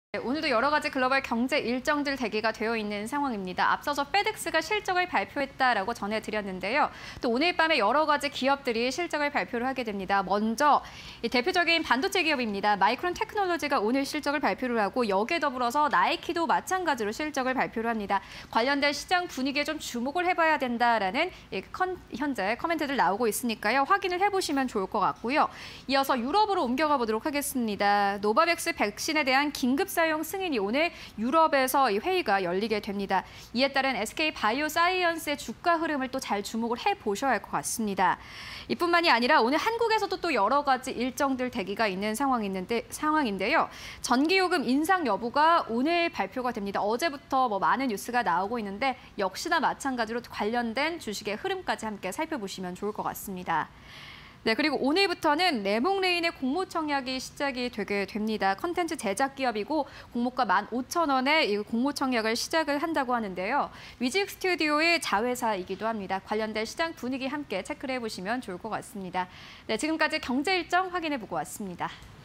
네, 오늘도 여러 가지 글로벌 경제 일정들 대기가 되어 있는 상황입니다. 앞서서 페덱스가 실적을 발표했다라고 전해드렸는데요. 또 오늘 밤에 여러 가지 기업들이 실적을 발표를 하게 됩니다. 먼저 대표적인 반도체 기업입니다. 마이크론 테크놀로지가 오늘 실적을 발표를 하고 여기에 더불어서 나이키도 마찬가지로 실적을 발표를 합니다. 관련된 시장 분위기에 좀 주목을 해봐야 된다라는 현재 커멘트들 나오고 있으니까요. 확인을 해보시면 좋을 것 같고요. 이어서 유럽으로 옮겨가 보도록 하겠습니다. 노바백스 백신에 대한 긴급 사용 승인이 오늘 유럽에서 이 회의가 열리게 됩니다. 이에 따른 SK 바이오사이언스의 주가 흐름을 또 잘 주목을 해보셔야 할 것 같습니다. 이뿐만이 아니라 오늘 한국에서도 또 여러 가지 일정들 대기가 있는 상황인데요. 전기요금 인상 여부가 오늘 발표가 됩니다. 어제부터 많은 뉴스가 나오고 있는데 역시나 마찬가지로 관련된 주식의 흐름까지 함께 살펴보시면 좋을 것 같습니다. 네, 그리고 오늘부터는 레몽레인의 공모 청약이 시작이 되게 됩니다. 컨텐츠 제작 기업이고 공모가 15,000원에 공모 청약을 시작을 한다고 하는데요. 뮤직 스튜디오의 자회사이기도 합니다. 관련된 시장 분위기 함께 체크를 해보시면 좋을 것 같습니다. 네, 지금까지 경제 일정 확인해보고 왔습니다.